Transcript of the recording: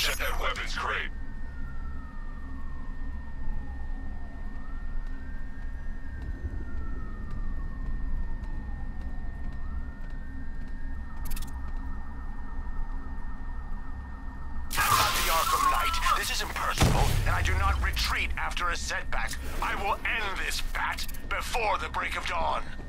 Check that weapons crate. Arkham Knight, this isn't personal, and I do not retreat after a setback. I will end this, Bat, before the break of dawn.